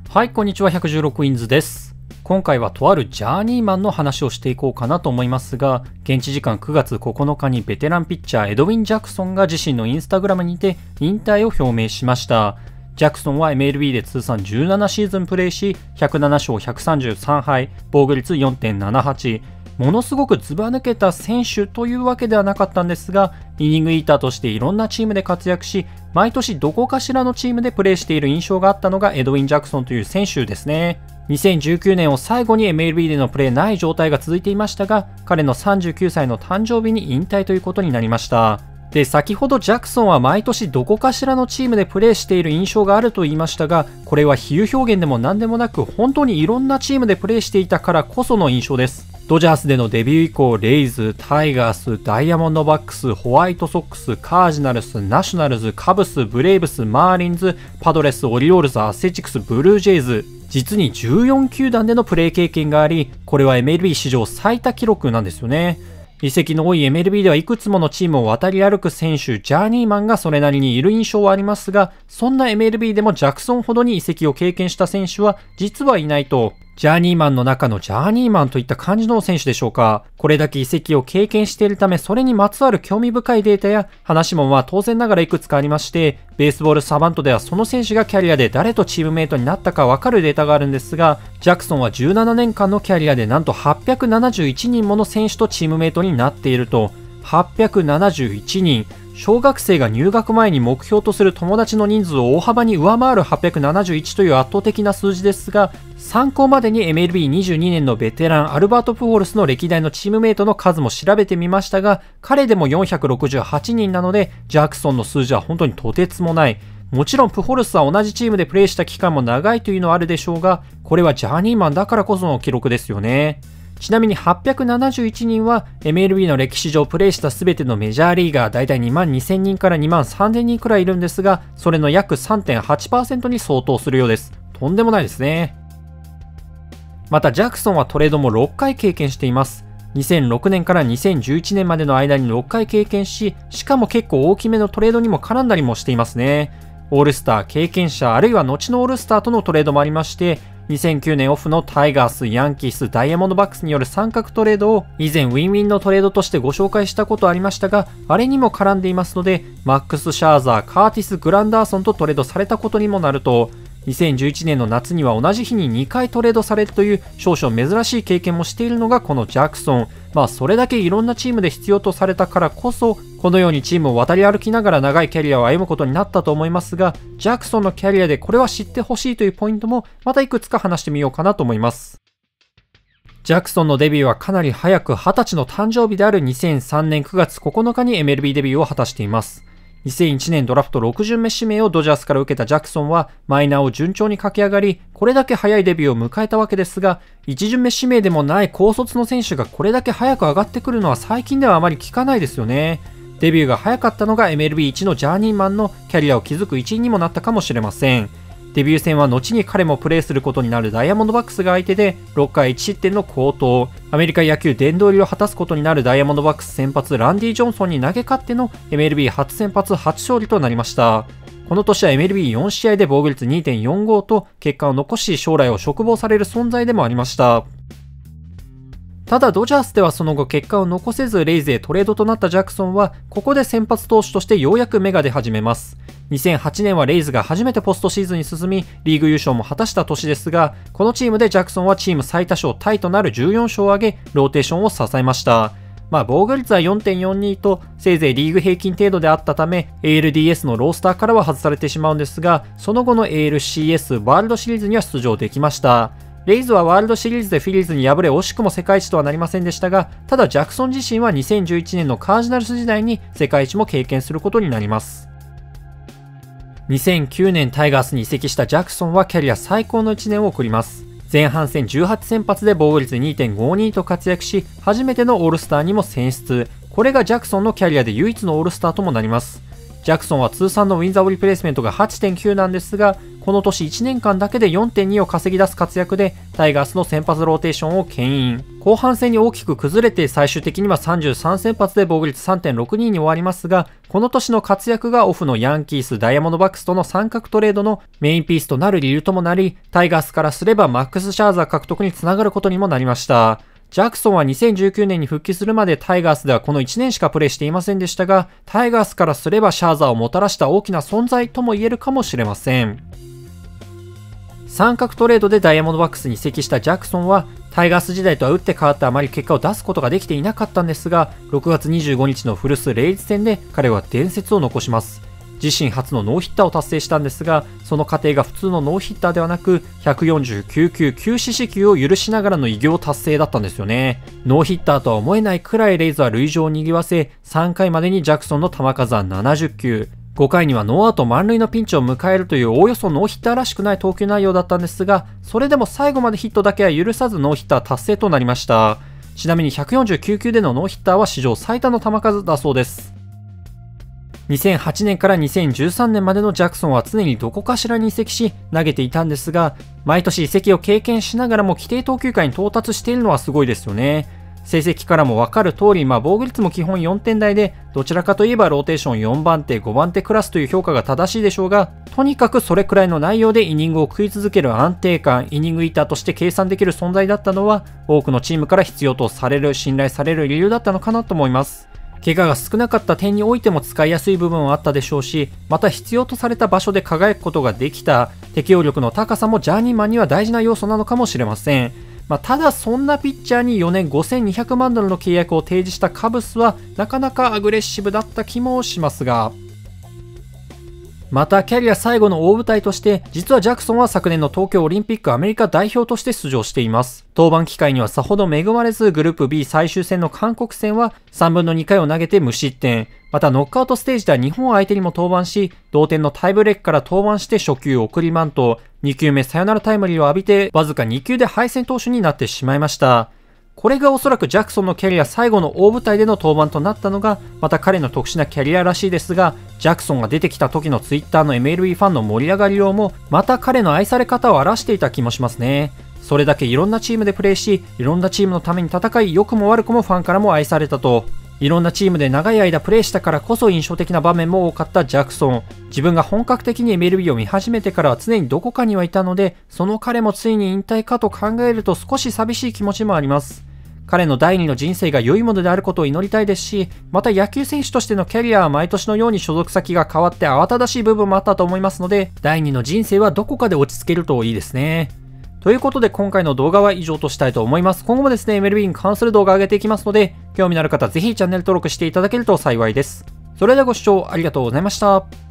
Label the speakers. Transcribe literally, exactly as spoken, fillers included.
Speaker 1: はい、こんにちは。ひゃくじゅうろくウィンズです。今回はとあるジャーニーマンの話をしていこうかなと思いますが、現地時間くがつここのかにベテランピッチャーエドウィン・ジャクソンが自身のインスタグラムにて引退を表明しました。ジャクソンは エムエルビー で通算じゅうななシーズンプレーし、ひゃくななしょうひゃくさんじゅうさんはい、防御率 よんてんななはち、ものすごくずば抜けた選手というわけではなかったんですが、イニングイーターとしていろんなチームで活躍し、毎年どこかしらのチームでプレーしている印象があったのがエドウィン・ジャクソンという選手ですね。にせんじゅうきゅうねんを最後に エムエルビー でのプレーない状態が続いていましたが、彼のさんじゅうきゅうさいの誕生日に引退ということになりました。で、先ほどジャクソンは毎年どこかしらのチームでプレーしている印象があると言いましたが、これは比喩表現でも何でもなく、本当にいろんなチームでプレーしていたからこその印象です。ドジャースでのデビュー以降、レイズ、タイガース、ダイヤモンドバックス、ホワイトソックス、カージナルス、ナショナルズ、カブス、ブレイブス、マーリンズ、パドレス、オリオールズ、アスレチックス、ブルージェイズ、実にじゅうよんきゅうだんでのプレー経験があり、これは エムエルビー 史上最多記録なんですよね。移籍の多い エムエルビー ではいくつものチームを渡り歩く選手、ジャーニーマンがそれなりにいる印象はありますが、そんな エムエルビー でもジャクソンほどに移籍を経験した選手は実はいないと。ジャーニーマンの中のジャーニーマンといった感じの選手でしょうか。これだけ移籍を経験しているため、それにまつわる興味深いデータや話もまあ当然ながらいくつかありまして、ベースボールサバントではその選手がキャリアで誰とチームメイトになったかわかるデータがあるんですが、ジャクソンはじゅうななねんかんのキャリアでなんとはっぴゃくななじゅういちにんもの選手とチームメイトになっていると。はっぴゃくななじゅういちにん。小学生が入学前に目標とする友達の人数を大幅に上回るはっぴゃくななじゅういちという圧倒的な数字ですが、参考までに エムエルビーにじゅうにねんのベテランアルバート・プホルスの歴代のチームメイトの数も調べてみましたが、彼でもよんひゃくろくじゅうはちにんなので、ジャクソンの数字は本当にとてつもない。もちろんプホルスは同じチームでプレーした期間も長いというのはあるでしょうが、これはジャーニーマンだからこその記録ですよね。ちなみにはっぴゃくななじゅういちにんは エムエルビー の歴史上プレーした全てのメジャーリーガーだいたいにまんにせんにんからにまんさんぜんにんくらいいるんですが、それの約 さんてんはちパーセント に相当するようです。とんでもないですね。またジャクソンはトレードもろっかい経験しています。にせんろくねんからにせんじゅういちねんまでの間にろっかい経験し、しかも結構大きめのトレードにも絡んだりもしていますね。オールスター、経験者、あるいは後のオールスターとのトレードもありまして、にせんきゅうねんオフのタイガース、ヤンキース、ダイヤモンドバックスによる三角トレードを以前ウィンウィンのトレードとしてご紹介したことありましたが、あれにも絡んでいますので、マックス・シャーザー、カーティス・グランダーソンとトレードされたことにもなると、にせんじゅういちねんの夏には同じ日ににかいトレードされるという少々珍しい経験もしているのがこのジャクソン。まあそれだけいろんなチームで必要とされたからこそ、このようにチームを渡り歩きながら長いキャリアを歩むことになったと思いますが、ジャクソンのキャリアでこれは知ってほしいというポイントもまたいくつか話してみようかなと思います。ジャクソンのデビューはかなり早くはたちの誕生日であるにせんさんねんくがつここのかに エムエルビー デビューを果たしています。にせんいちねんドラフトろく巡目指名をドジャースから受けたジャクソンはマイナーを順調に駆け上がり、これだけ早いデビューを迎えたわけですが、いち巡目指名でもない高卒の選手がこれだけ早く上がってくるのは最近ではあまり聞かないですよね。デビューが早かったのが エムエルビーいち のジャーニーマンのキャリアを築く一因にもなったかもしれません。デビュー戦は後に彼もプレーすることになるダイヤモンドバックスが相手でろっかいいち失点の好投、アメリカ野球殿堂入りを果たすことになるダイヤモンドバックス先発ランディ・ジョンソンに投げ勝っての エムエルビー 初先発初勝利となりました。この年は エムエルビーよん 試合で防御率 にてんよんご と結果を残し将来を嘱望される存在でもありました。ただドジャースではその後結果を残せずレイズへトレードとなったジャクソンはここで先発投手としてようやく芽が出始めます。にせんはちねんはレイズが初めてポストシーズンに進みリーグ優勝も果たした年ですが、このチームでジャクソンはチーム最多勝タイとなるじゅうよん勝を挙げローテーションを支えました。まあ防御率は よんてんよんに とせいぜいリーグ平均程度であったため エーエルディーエス のロースターからは外されてしまうんですが、その後の エーエルシーエス ワールドシリーズには出場できました。レイズはワールドシリーズでフィリーズに敗れ惜しくも世界一とはなりませんでしたが、ただジャクソン自身はにせんじゅういちねんのカージナルス時代に世界一も経験することになります。にせんきゅうねんタイガースに移籍したジャクソンはキャリア最高のいちねんを送ります。前半戦じゅうはち先発で防御率 にてんごに と活躍し、初めてのオールスターにも選出。これがジャクソンのキャリアで唯一のオールスターともなります。ジャクソンは通算のウィンザーオリプレイスメントが はちてんきゅう なんですが、 この年いちねんかんだけで よんてんに を稼ぎ出す活躍でタイガースの先発ローテーションを牽引。後半戦に大きく崩れて最終的にはさんじゅうさんせん発で防御率 さんてんろくに に終わりますが、この年の活躍がオフのヤンキース、ダイヤモンドバックスとの三角トレードのメインピースとなる理由ともなり、タイガースからすればマックス・シャーザー獲得につながることにもなりました。ジャクソンはにせんじゅうきゅうねんに復帰するまでタイガースではこのいちねんしかプレーしていませんでしたが、タイガースからすればシャーザーをもたらした大きな存在とも言えるかもしれません。三角トレードでダイヤモンドバックスに移籍したジャクソンはタイガース時代とは打って変わってあまり結果を出すことができていなかったんですが、ろくがつにじゅうごにちの古巣レイズ戦で彼は伝説を残します。自身初のノーヒッターを達成したんですが、その過程が普通のノーヒッターではなくひゃくよんじゅうきゅうきゅうきゅう四死球を許しながらの偉業達成だったんですよね。ノーヒッターとは思えないくらいレイズは塁上を賑わせ、さんかいまでにジャクソンの球数はななじゅっきゅう、ごかいにはノーアウト満塁のピンチを迎えるというおおよそノーヒッターらしくない投球内容だったんですが、それでも最後までヒットだけは許さずノーヒッター達成となりました。ちなみにひゃくよんじゅうきゅうきゅうでのノーヒッターは史上最多の球数だそうです。にせんはちねんからにせんじゅうさんねんまでのジャクソンは常にどこかしらに移籍し投げていたんですが、毎年移籍を経験しながらも規定投球回に到達しているのはすごいですよね。成績からも分かる通り、まあ、防御率も基本よんてん台で、どちらかといえばローテーションよんばん手、ごばん手クラスという評価が正しいでしょうが、とにかくそれくらいの内容でイニングを食い続ける安定感、イニングイーターとして計算できる存在だったのは、多くのチームから必要とされる、信頼される理由だったのかなと思います。怪我が少なかった点においても使いやすい部分はあったでしょうし、また必要とされた場所で輝くことができた、適応力の高さもジャーニーマンには大事な要素なのかもしれません。まあ、ただそんなピッチャーによねんごせんにひゃくまんドルの契約を提示したカブスはなかなかアグレッシブだった気もしますが、またキャリア最後の大舞台として実はジャクソンは昨年の東京オリンピックアメリカ代表として出場しています。登板機会にはさほど恵まれず、グループ ビー 最終戦の韓国戦はさんぶんのにかいを投げて無失点、またノックアウトステージでは日本相手にも登板し、同点のタイブレークから登板して初球送りバント、にきゅうめサヨナラタイムリーを浴びてわずかにきゅうで敗戦投手になってしまいました。これがおそらくジャクソンのキャリア最後の大舞台での登板となったのが、また彼の特殊なキャリアらしいですが、ジャクソンが出てきた時のツイッターの エムエルビー ファンの盛り上がりようも、また彼の愛され方を表していた気もしますね。それだけいろんなチームでプレーし、いろんなチームのために戦い、良くも悪くもファンからも愛されたと。いろんなチームで長い間プレーしたからこそ印象的な場面も多かったジャクソン。自分が本格的に エムエルビー を見始めてからは常にどこかにはいたので、その彼もついに引退かと考えると少し寂しい気持ちもあります。彼の第二の人生が良いものであることを祈りたいですし、また野球選手としてのキャリアは毎年のように所属先が変わって慌ただしい部分もあったと思いますので、第二の人生はどこかで落ち着けるといいですね。ということで今回の動画は以上としたいと思います。今後もですね、エムエルビー に関する動画を上げていきますので、興味のある方ぜひチャンネル登録していただけると幸いです。それではご視聴ありがとうございました。